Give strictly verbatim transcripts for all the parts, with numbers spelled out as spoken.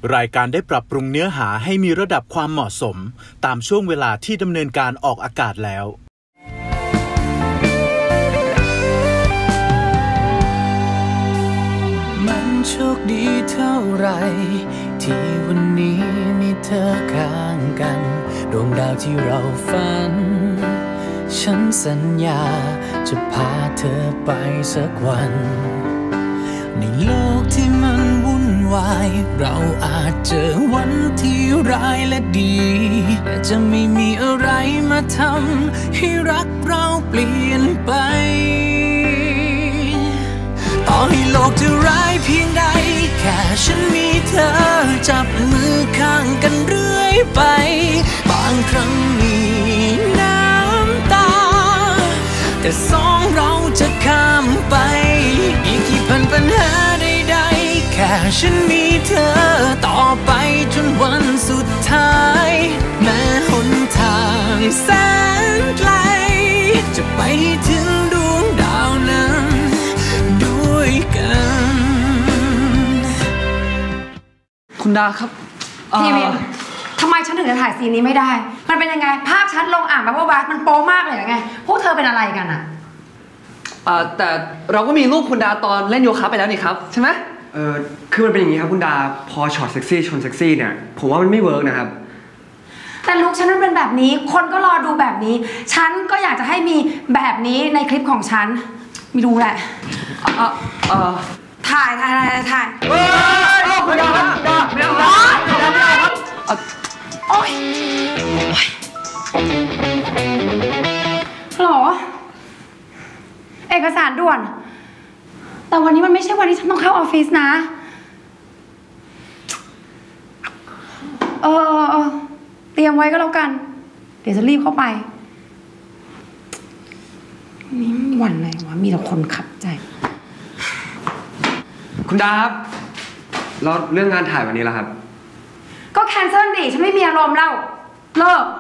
รายการได้ปรับปรุงเนื้อหาให้มีระดับความเหมาะสมตามช่วงเวลาที่ดำเนินการออกอากาศแล้วมันโชคดีเท่าไรที่วันนี้มีเธอข้างกันดวงดาวที่เราฝันฉันสัญญาจะพาเธอไปสักวันในโลกที่มันวุ่นวายเราอาจเจอวันที่ร้ายและดีแต่จะไม่มีอะไรมาทำให้รักเราเปลี่ยนไปต่อให้โลกจะร้ายเพียงใดแค่ฉันมีเธอจับมือข้างกันเรื่อยไปบางครั้งมีน้ำตาแต่สองเราจะข้ามไปอีกกี่พันปัญหาใดๆแค่ฉันมีเธอต่อไปจนวันสุดท้ายแม้หนทางแสนไกลจะไปถึงดวงดาวนั้นด้วยกันคุณดาครับพี่วินทำไมฉันถึงจะถ่ายซีนนี้ไม่ได้มันเป็นยังไงภาพชัดลงอ่างแบบว่ามันโป๊มากเลยยังไงพวกเธอเป็นอะไรกันอะอ่าแต่เราก็มีรูปคุณดาตอนเล่นโยคะไปแล้วนี่ครับใช่ไหมเออคือมันเป็นอย่างนี้ครับคุณดาพอช็อตเซ็กซี่ชนเซ็กซี่เนี่ยผมว่ามันไม่เวิร์กนะครับแต่ลุคฉันมันเป็นแบบนี้คนก็รอดูแบบนี้ฉันก็อยากจะให้มีแบบนี้ในคลิปของฉันไม่รู้แหละเออเออถ่ายถ่ายถ่ายถ่ายเฮ้ยคุณดาครับดาไม่เอาครับดาไม่เอาครับโอ๊ยฮัลโหลเอกสารด่วนแต่วันนี้มันไม่ใช่วันที่ฉันต้องเข้าออฟฟิศนะเออเออเตรียมไว้ก็แล้วกันเดี๋ยวจะรีบเข้าไปนี่วันไหนวะมีแต่คนขัดใจคุณดาครับแล้วเรื่องงานถ่ายวันนี้ล่ะครับก็แคนเซิลดิฉันไม่มีอารมณ์แล้วเลิก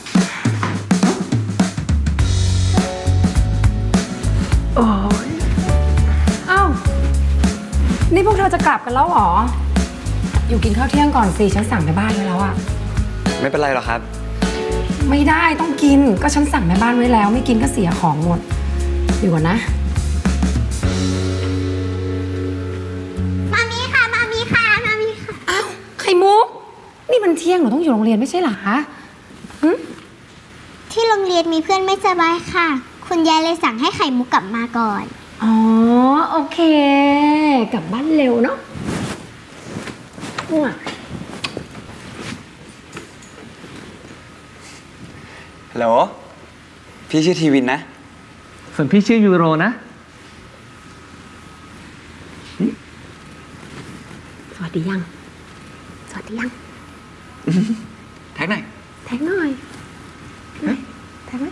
โอ้ยเอ้านี่พวกเธอจะกลับกันแล้วเหรออยู่กินข้าวเที่ยงก่อนสิฉันสั่งแม่บ้านไว้แล้วอะไม่เป็นไรหรอกครับไม่ได้ต้องกินก็ฉันสั่งแม่บ้านไว้แล้วไม่กินก็เสียของหมดอยู่ก่อนนะมามีค่ะมามีค่ะมามีค่ะอ้าวไข่มุกนี่มันเที่ยงหนูต้องอยู่โรงเรียนไม่ใช่เหรอคะที่โรงเรียนมีเพื่อนไม่สบายค่ะคุณยายเลยสั่งให้ไข่มุกกลับมาก่อนอ๋อโอเคกลับบ้านเร็วเนาะฮัลโหลพี่ชื่อทีวินนะส่วนพี่ชื่อยูโรนะสวัสดียังสวัสดียังแท็กหน่อยแท็กหน่อยแท็กไหม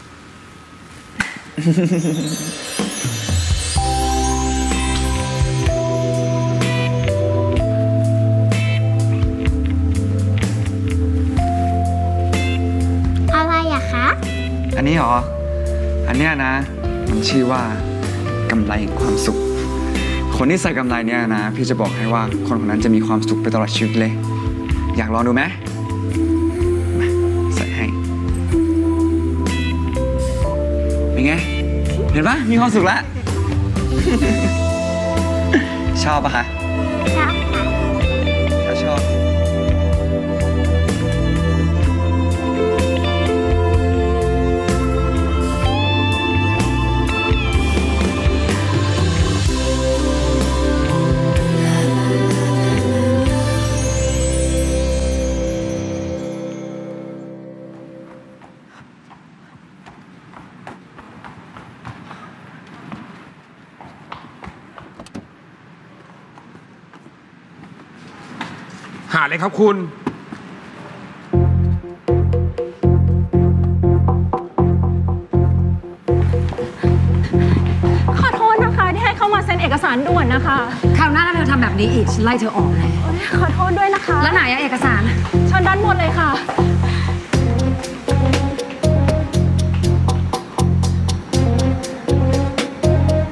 อะไรอะคะอันนี้เหรออันเนี้ยนะมันชื่อว่ากำไรแห่งความสุขคนที่ใส่กำไรเนี่ยนะพี่จะบอกให้ว่าคนคนนั้นจะมีความสุขไปตลอดชีวิตเลยอยากลองดูไหมมาใส่ให้เป็นไงเห็นปะมีความสุขแล้ว ชอบปะคะชอบค่ะก็ชอบหาเลยครับคุณขอโทษนะคะที่ให้เข้ามาเซ็นเอกสารด่วนนะคะคราวหน้าถ้าเธอทำแบบนี้อีกฉันไล่เธอออกเลยขอโทษด้วยนะคะแล้วไหนอะเอกสารเชิญด้านบนเลยค่ะ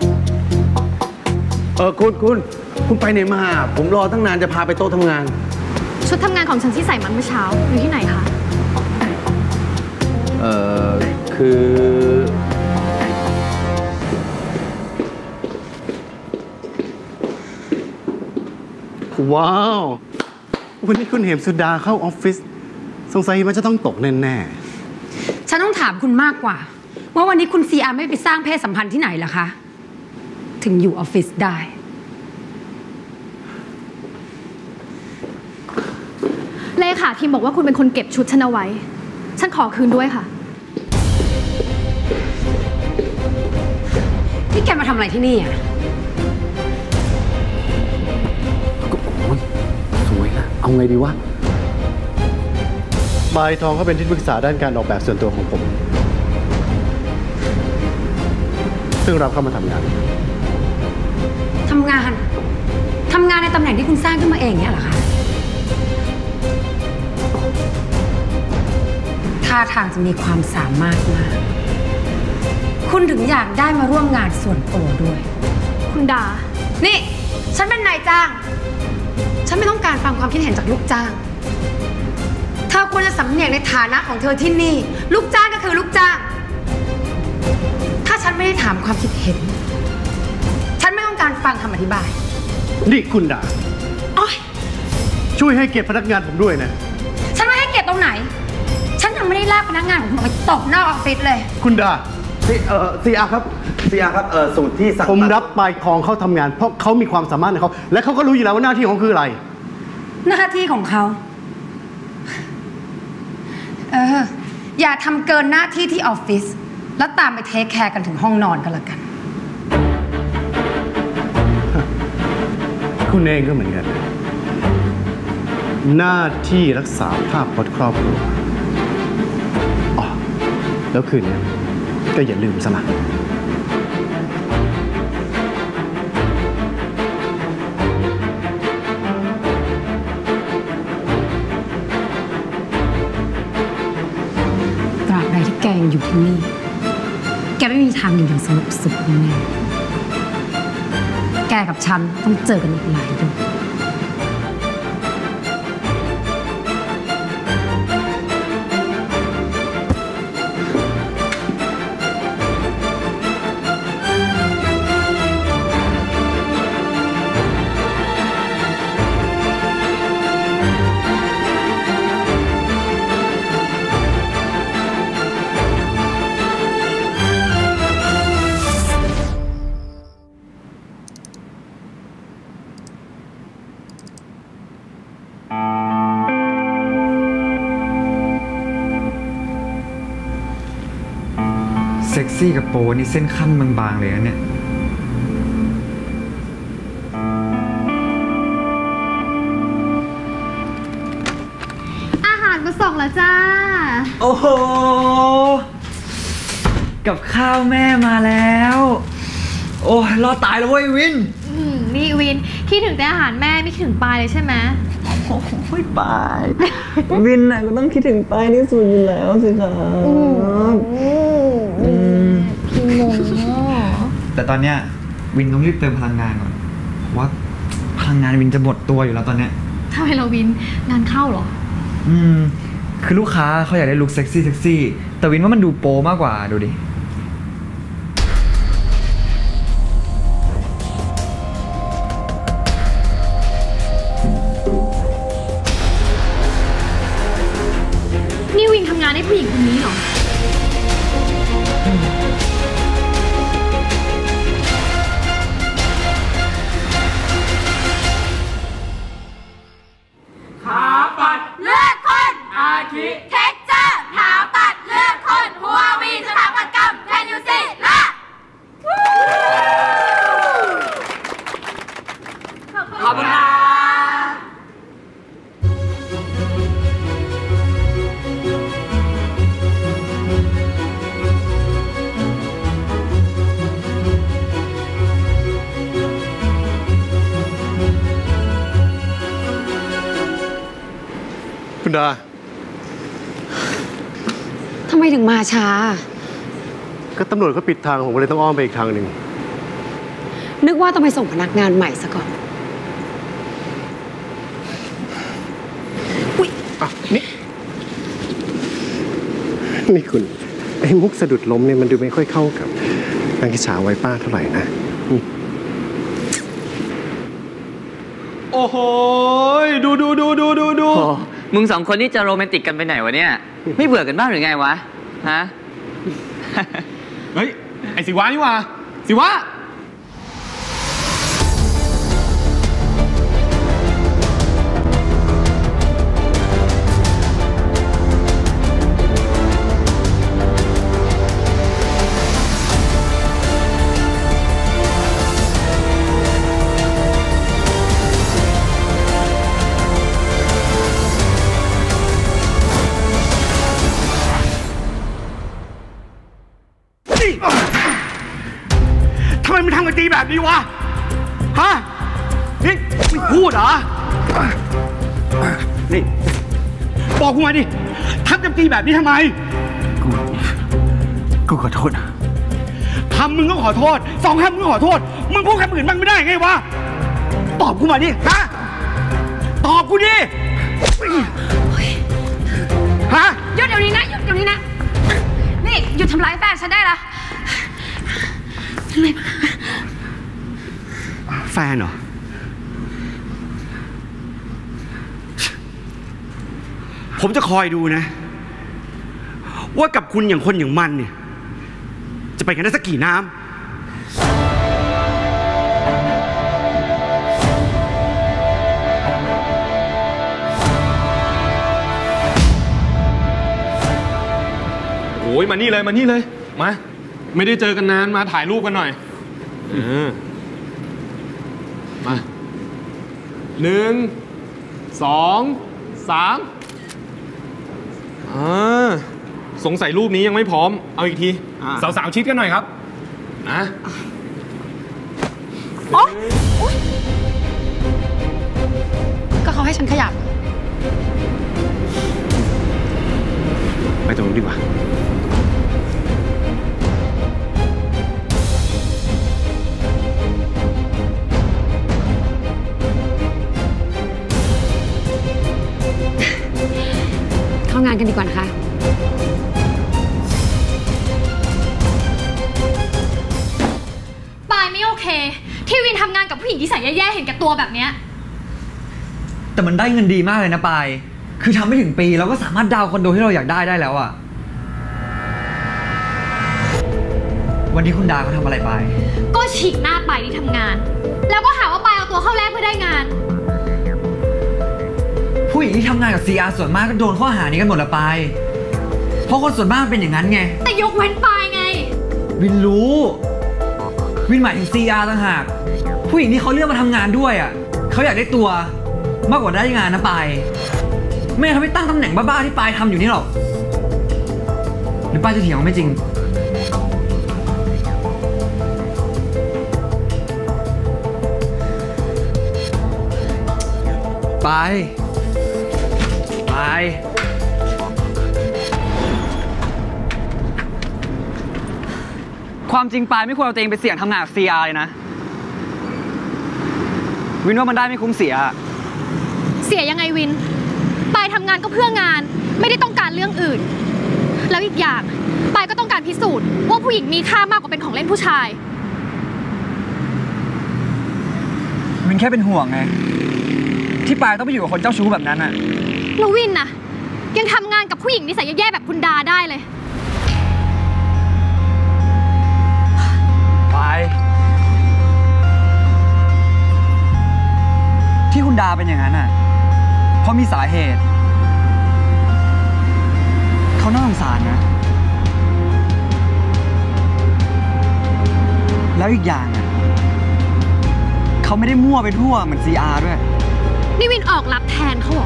เออคุณคุณคุณไปไหนมาผมรอตั้งนานจะพาไปโต๊ะทำงานชุดทำงานของฉันที่ใส่มาเมื่อเช้าอยู่ที่ไหนคะเอ่อ คือว้าว วันนี้คุณเหมสุดาเข้าออฟฟิศสงสัยมันจะต้องตกแน่ๆฉันต้องถามคุณมากกว่าว่าวันนี้คุณซีอาร์ไม่ไปสร้างเพศสัมพันธ์ที่ไหนล่ะคะถึงอยู่ออฟฟิศได้เลขาทีมบอกว่าคุณเป็นคนเก็บชุดฉันเอาไว้ฉันขอคืนด้วยค่ะนี่แกมาทำอะไรที่นี่อ่ะสวยนะเอาไงดีวะบายทองเขาเป็นที่ปรึกษาด้านการออกแบบส่วนตัวของผมซึ่งรับเข้ามาทำงานทำงานทำงานในตำแหน่งที่คุณสร้างขึ้นมาเองเนี่ยเหรอคะท่าทางจะมีความสามารถมากคุณถึงอยากได้มาร่วมงานส่วนตัวด้วยคุณดานี่ฉันเป็นนายจ้างฉันไม่ต้องการฟังความคิดเห็นจากลูกจ้างเธอควรจะสำเนียกในฐานะของเธอที่นี่ลูกจ้างก็คือลูกจ้างถ้าฉันไม่ได้ถามความคิดเห็นฉันไม่ต้องการฟังคำอธิบายนี่คุณดาโอ๊ยช่วยให้เกียรติพนักงานผมด้วยนะฉันไม่ให้เกียรติตรงไหนฉันยังไม่ได้ลากพนักงานของคุณออกไปตบนอกออฟฟิศเลยคุณดาซีเอ่อซีอาครับซีอาครับเอ่อสูตรที่สั่งผมรับปลายทองเข้าทำงานเพราะเขามีความสามารถในเขาและเขาก็รู้อยู่แล้วว่าหน้าที่ของคืออะไรหน้าที่ของเขาเอออย่าทำเกินหน้าที่ที่ออฟฟิศแล้วตามไปเทคแคร์กันถึงห้องนอนกันละกันคุณเองก็เหมือนกันหน้าที่รักษาภาพพจน์ครอบครัวอ๋อแล้วคืนนี้ก็อย่าลืมซะละตราบใดที่แกยังอยู่ที่นี่แกไม่มีทางอยู่อย่างสงบสุขแน่แกกับฉันต้องเจอกันอีกหลายเดือนเซ็กซี่กับโปนี่เส้นขั้นบางๆเลยนะเนี่ยอาหารมาส่งแล้วจ้าโอ้โหกับข้าวแม่มาแล้วโอ้รอตายแล้วเว้ยวินนี่วินคิดถึงแต่อาหารแม่ไม่คิดถึงปายเลยใช่ไหมโอ้ยปายวินน่ะก็ต้องคิดถึงปายที่สุดอยู่แล้วสิครับพี่โมแต่ตอนเนี้ยวินต้องรีบเติมพลังงานก่อนเพราะว่าพลังงานวินจะหมดตัวอยู่แล้วตอนเนี้ยทำไมเราวินงานเข้าเหรออืมคือลูกค้าเขาอยากได้ลุคเซ็กซี่เซ็กซี่แต่วินว่ามันดูโป๊มากกว่าดูดินี่วินทำงานให้ผู้หญิงคนนี้เหรอขาปัดเลือดคนอาทิเท็กเจอร์ขาปัดเลือดคนหัววีสถาปัตยกรรมแคนยูซิละขอบคุณค่ะคุณดาทำไมถึงมาช้าก็ตำรวจก็ปิดทางผมเลยต้องอ้อมไปอีกทางหนึ่งนึกว่าต้องไปส่งพนักงานใหม่ซะก่อนนี่คุณไอ้มุกสะดุดล้มเนี่ยมันดูไม่ค่อยเข้ากับนางกิจฉาไว้ป้าเท่าไหร่นะโอ้โหดูดูดูดูดูดูมึงสองคนนี่จะโรแมนติกกันไปไหนวะเนี่ยไม่เบื่อกันบ้างหรือไงวะฮะเฮ้ยไอ้สิวะนี่วะสิวะทำไมมึงทำกันตีแบบนี้วะฮะนี่ไม่พูดเหรอนี่บอกกูมาดิทำกันตีแบบนี้ทำไมกูกูขอโทษทำมึงก็ขอโทษสองคำมึงก็ขอโทษมึงพูดคำอื่นบ้างไม่ได้ไงวะตอบกูมาดิฮะตอบกูดิฮะหยุดเดี๋ยวนี้นะหยุดเดี๋ยวนี้นะนี่หยุดทำร้ายแฟนฉันได้ละแฟนเหรอผมจะคอยดูนะว่ากับคุณอย่างคนอย่างมันเนี่ยจะไปกันได้สักกี่น้ำโอ้ยมานี่เลยมานี่เลยมาไม่ได้เจอกันนานมาถ่ายรูปกันหน่อยเออมาหนึ่งสองสามอ่าสงสัยรูปนี้ยังไม่พร้อมเอาอีกทีสาวๆชิดกันหน่อยครับนะก็เขาให้ฉันขยับไปตรงนู้นดีกว่าเข้างานกันดีกว่านะคะปายไม่โอเคที่วินทำงานกับผู้หญิงที่ใส่แย่ๆเห็นแก่ตัวแบบเนี้ยแต่มันได้เงินดีมากเลยนะปายคือทำไม่ถึงปีเราก็สามารถดาวน์คอนโดที่เราอยากได้ได้แล้วอะวันนี้คุณดาเขาทำอะไรปายก็ฉีกหน้าปายที่ทำงานแล้วก็หาว่าปายเอาตัวเข้าแลกเพื่อได้งานผู้หญิงที่ทำงานกับ ซี อาร์ ส่วนมากก็โดนข้อหานี้กันหมดละปายเพราะคนส่วนมากเป็นอย่างนั้นไงแต่ยกเว้นปายไงวินรู้วินหมายถึง ซี อาร์ ต่างหากผู้หญิงที่เขาเลือกมาทำงานด้วยอ่ะเขาอยากได้ตัวมากกว่าได้งานนะปายไม่เขาไม่ตั้งตำแหน่งบ้าๆที่ปายทำอยู่นี่หรอกหรือปายจะเถียงว่าไม่จริงปายปายความจริงปายไม่ควรเอาตัวเองไปเสี่ยงทำงานกับ ซี อาร์ เลยนะวินว่ามันได้ไม่คุ้มเสียเสียยังไงวินปายทำงานก็เพื่องานไม่ได้ต้องการเรื่องอื่นแล้วอีกอย่างปายก็ต้องการพิสูจน์ว่าผู้หญิงมีค่ามากกว่าเป็นของเล่นผู้ชายวินแค่เป็นห่วงไงที่ปายต้องไปอยู่กับคนเจ้าชู้แบบนั้นอะแล้ววินน่ะยังทำงานกับผู้หญิงนิสัยแย่ๆแบบคุณดาได้เลยปายที่คุณดาเป็นอย่างนั้นอะเพราะมีสาเหตุเขาน่าสงสารนะแล้วอีกอย่างอะเขาไม่ได้มั่วไปทั่วเหมือน ซี อาร์ ด้วยนี่วินออกรับแทนเขาเหรอ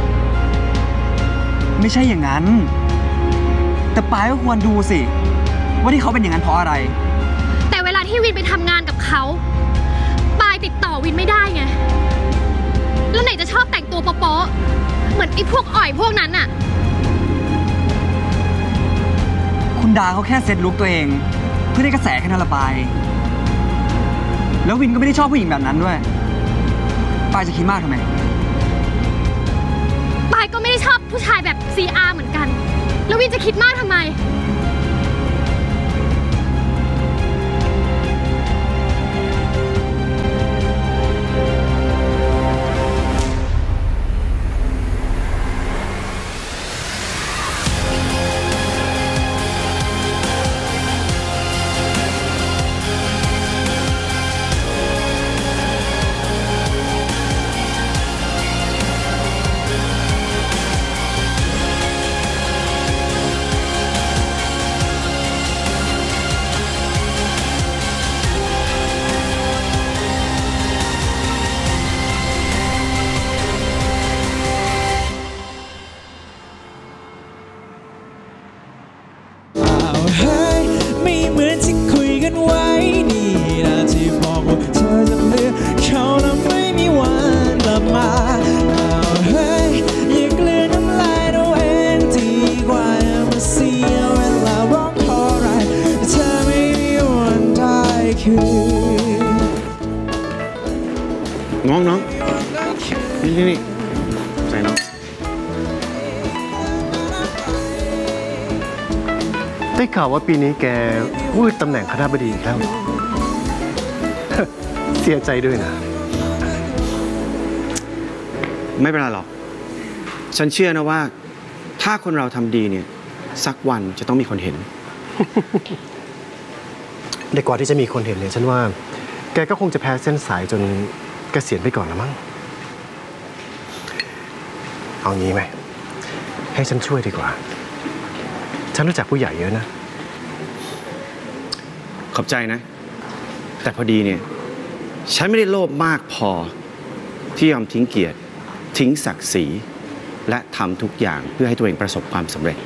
ไม่ใช่อย่างนั้นแต่ปายก็ควรดูสิว่าที่เขาเป็นอย่างนั้นเพราะอะไรแต่เวลาที่วินไปทำงานกับเขาปายติดต่อวินไม่ได้ไงแล้วไหนจะชอบแต่งตัวโป๊ะๆเหมือนไอ้พวกอ่อยพวกนั้นอะคุณดาเขาแค่เซ็ตลุคตัวเองเพื่อได้กระแสแค่นั้นละปายแล้ววินก็ไม่ได้ชอบผู้หญิงแบบนั้นด้วยปายจะคิดมากทำไมปายก็ไม่ได้ชอบผู้ชายแบบ ซี อาร์ เหมือนกันแล้ววินจะคิดมากทำไมไม่เหมือนที่คุยกันไว้นี่นะที่บอกว่าเธอจะเลือกเขาแล้วไม่มีวันกลับมาเฮ้ยอย่ากลืนน้ำลายตัวเองดีกว่าอย่ามาเสียเวลาร้องขออะไรเธอไม่มีวันได้คืนน้องน้องนี่นี่นี่ใส่น้องได้ข่าวว่าปีนี้แกวืดตำแหน่งคณบดีอีกแล้ว เสียใจด้วยนะไม่เป็นไรหรอกฉันเชื่อนะว่าถ้าคนเราทำดีเนี่ยสักวันจะต้องมีคนเห็นแต่กว่าที่จะมีคนเห็นเนี่ยฉันว่าแกก็คงจะแพ้เส้นสายจนเกษียณไปก่อนละมั้งเอางี้ไหมให้ฉันช่วยดีกว่าฉันรู้จักผู้ใหญ่เยอะนะขอบใจนะแต่พอดีเนี่ยฉันไม่ได้โลภมากพอที่ยอมทิ้งเกียรติทิ้งศักดิ์ศรีและทำทุกอย่างเพื่อให้ตัวเองประสบความสำเร็จ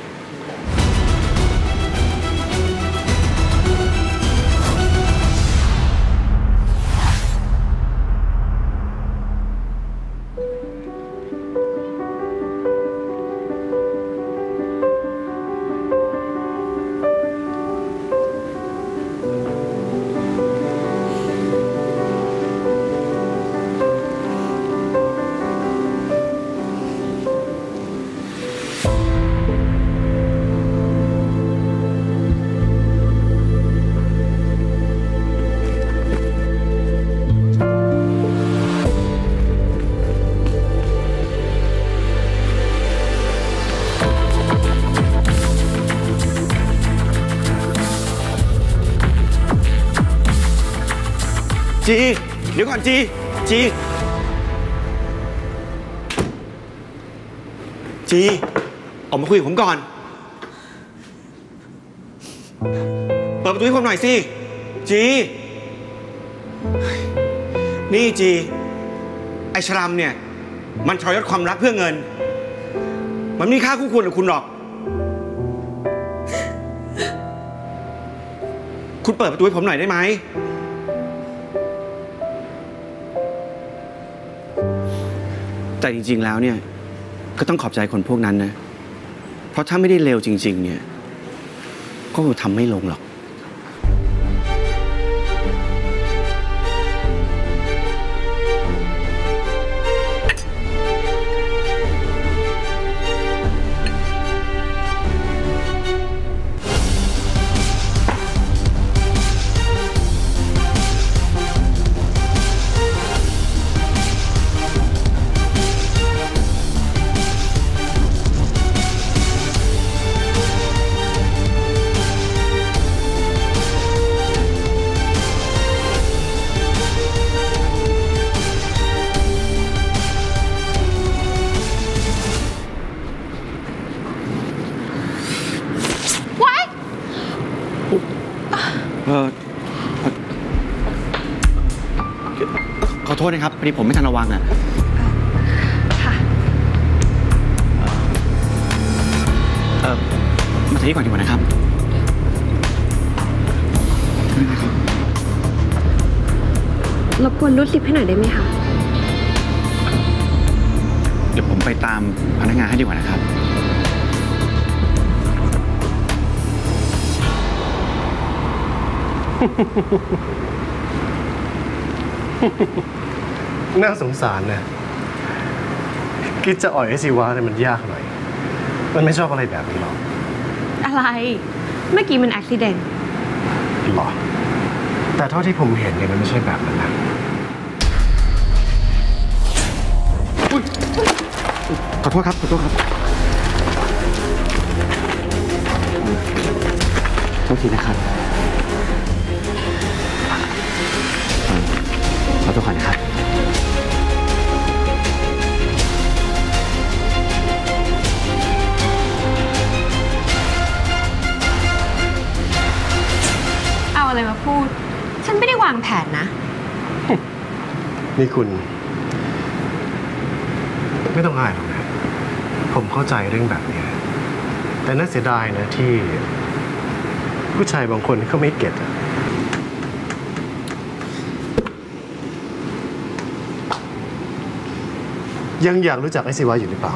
จีเดี๋ยวก่อนจีจีจีออกมาคุยกับผมก่อนเปิดประตูให้ผมหน่อยสิจีนี่จีไอชรามเนี่ยมันทรยศความรักเพื่อเงินมันไม่มีค่าคู่ควรกับคุณหรอกคุณเปิดประตูให้ผมหน่อยได้ไหมแต่จริงๆแล้วเนี่ยก็ต้องขอบใจคนพวกนั้นนะเพราะถ้าไม่ได้เลวจริงๆเนี่ยก็คงทำไม่ลงหรอก ขอโทษนะครับพอดีผมไม่ทันระวังอ่ะค่ะเออมาที่นี่ก่อนดีกว่านะครับรบกวนรูดซิปให้หน่อยได้ไหมคะเดี๋ยวผมไปตามพนักงานให้ดีกว่านะครับน่าสงสารนะคิดจะอ่อยไอซีวาเนี่ยมันยากหน่อยมันไม่ชอบอะไรแบบนี้หรอกอะไรเมื่อกี้มันอุบิเหตุหรอแต่เท่าที่ผมเห็นเนี่ยมันไม่ใช่แบบนั้นนะขอโทษครับขอโทษครับโทษทีนะครับขอโทษก่อนนะครับเอาอะไรมาพูดฉันไม่ได้วางแผนนะนี่คุณไม่ต้องอายหรอกนะผมเข้าใจเรื่องแบบนี้แต่น่าเสียดายนะที่ผู้ชายบางคนเขาไม่เก็ตยังอยากรู้จักไอ้ศิวะอยู่หรือเปล่า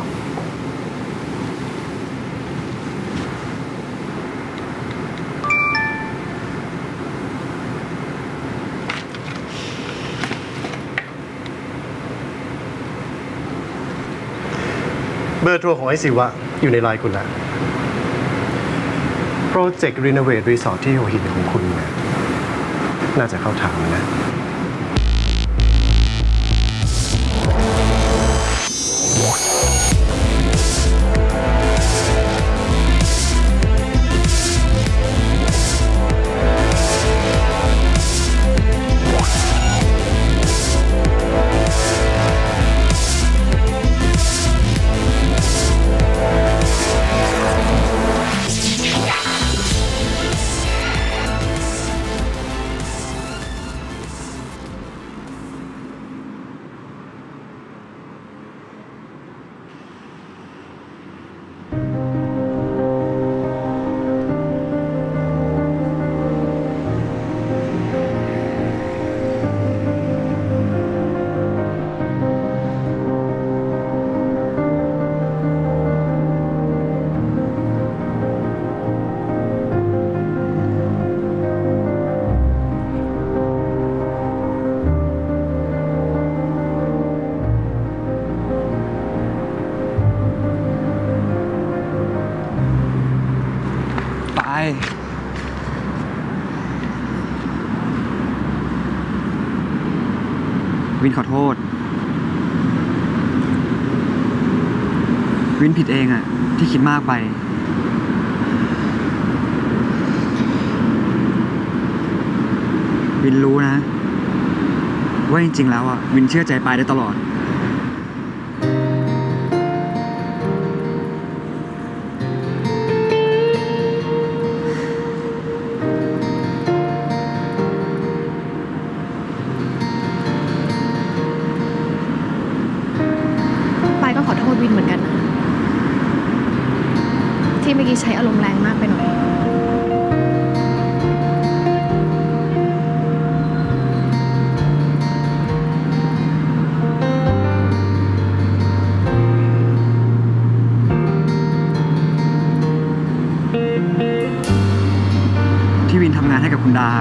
เบอร์โทรของไอศิวะอยู่ในไลน์คุณแล้วโปรเจกต์รีโนเวทรีสอร์ทที่หัวหินของคุณเนี่ยน่าจะเข้าทางนะวินขอโทษวินผิดเองอะที่คิดมากไปวินรู้นะว่าจริงๆแล้วอะวินเชื่อใจปายได้ตลอดวินเหมือนกันนะที่เมื่อกี้ใช้อารมณ์แรงมากไปหน่อยที่วินทำงานให้กับคุณดา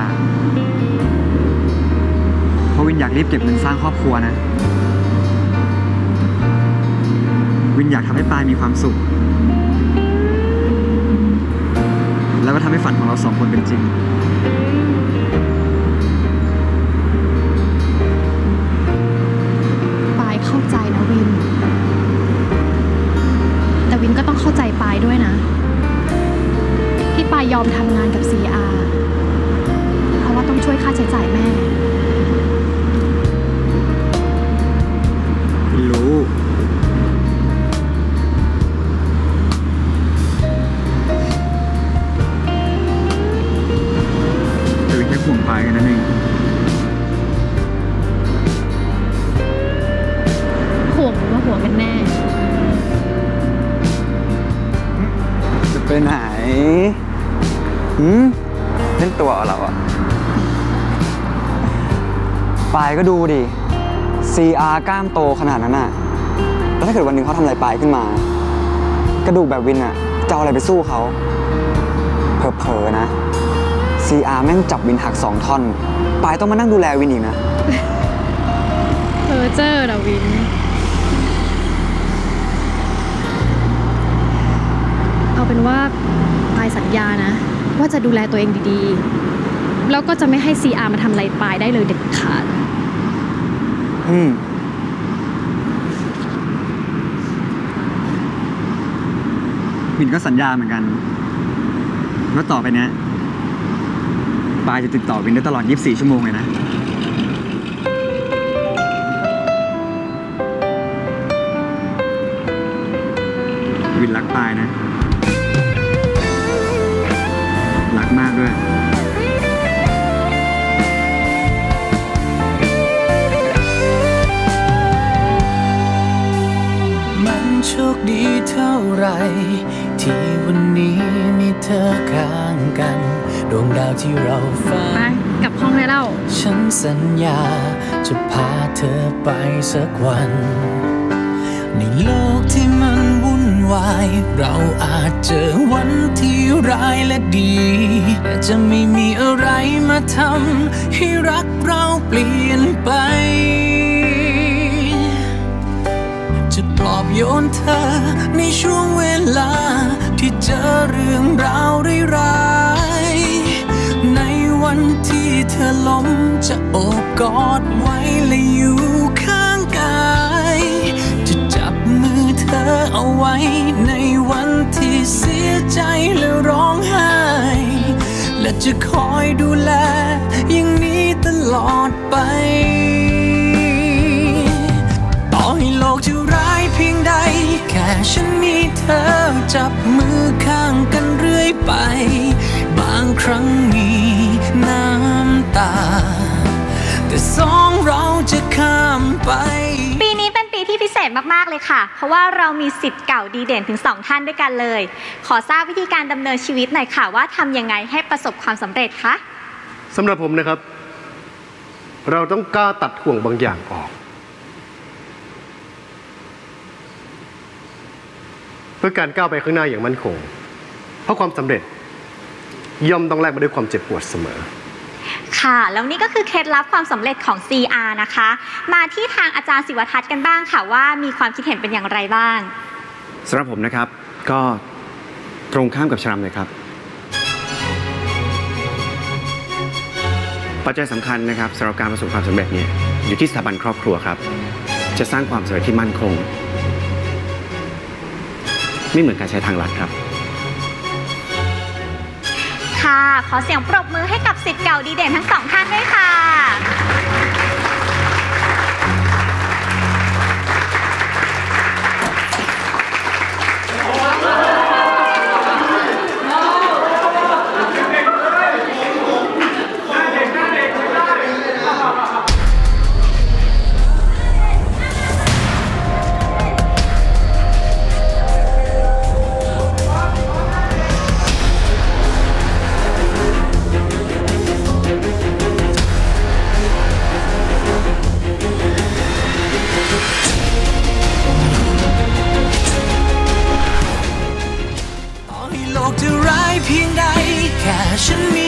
เพราะวินอยากรีบเก็บเงินสร้างครอบครัวนะวินอยากทำให้ปายมีความสุขแล้วก็ทำให้ฝันของเราสองคนเป็นจริงปายเข้าใจนะวินแต่วินก็ต้องเข้าใจปายด้วยนะที่ปายยอมทำงานกับ ซี อาร์ เพราะว่าต้องช่วยค่าใช้จ่ายแม่รู้ห่วงปายกันนั่นเองห่วงหรือว่าห่วงกันแน่จะไปไหนหืมเล่นตัวเราอะปายก็ดูดิ ซี อาร์ กล้ามโตขนาดนั้นน่ะแล้วถ้าเกิดวันหนึ่งเขาทำอะไรปายขึ้นมากระดูกแบบวินอะจะเอาอะไรไปสู้เขาเผลอๆนะ ซี อาร์ แม่งจับวินหักสองท่อนปายต้องมานั่งดูแลวินอีกนะเพอเจอร์นะวินเอาเป็นว่าปายสัญญานะว่าจะดูแลตัวเองดีๆแล้วก็จะไม่ให้ ซี อาร์ มาทำอะไรปายได้เลยเด็ดขาดอืมวินก็สัญญาเหมือนกันว่าต่อไปเนี้ยปายจะติดต่อวินได้ตลอดยี่สิบสี่ชั่วโมงเลยนะวินรักปายนะรักมากด้วยมันโชคดีเท่าไรที่วันนี้มีเธอข้างกันดวงดาวที่เราฝันกลับห้องได้แล้วฉันสัญญาจะพาเธอไปสักวันในโลกที่มันวุ่นวายเราอาจเจอวันที่ร้ายและดีแต่จะไม่มีอะไรมาทำให้รักเราเปลี่ยนไปจะปลอบโยนเธอในช่วงเวลาที่เจอเรื่องราวร้ายๆในวันที่เธอล้มจะโอบกอดไว้และอยู่ข้างกายจะจับมือเธอเอาไว้ในวันที่เสียใจและร้องไห้และจะคอยดูแลอย่างนี้ตลอดไปต่อให้โลกจะร้ายเพียงใดแค่ฉันมีเธอจับมือข้างกันเรื่อยไปบางครั้งมีน้ำตาแต่สองเราจะข้ามไปปีนี้เป็นปีที่พิเศษมากๆเลยค่ะเพราะว่าเรามีศิษย์เก่าดีเด่นถึงสองท่านด้วยกันเลยขอทราบวิธีการดำเนินชีวิตหน่อยค่ะว่าทำยังไงให้ประสบความสำเร็จคะสำหรับผมนะครับเราต้องกล้าตัดห่วงบางอย่างออกเพื่อการก้าวไปข้างหน้าอย่างมั่นคงเพราะความสำเร็จย่อมต้องแลกมาด้วยความเจ็บปวดเสมอค่ะแล้วนี่ก็คือเคล็ดลับความสำเร็จของ ซี อาร์ นะคะมาที่ทางอาจารย์ศิวทัศน์กันบ้างค่ะว่ามีความคิดเห็นเป็นอย่างไรบ้างสำหรับผมนะครับก็ตรงข้ามกับชรัมเลยครับปัจจัยสำคัญนะครับสำหรับการประสบความสำเร็จเนี่ยอยู่ที่สถาบันครอบครัวครับจะสร้างความสำเร็จที่มั่นคงไม่เหมือนการใช้ทางลัดครับค่ะขอเสียงปรบมือให้กับศิษย์เก่าดีเด่นทั้งสองท่านด้วยค่ะจะร้ายเพียงใดแค่ฉันมี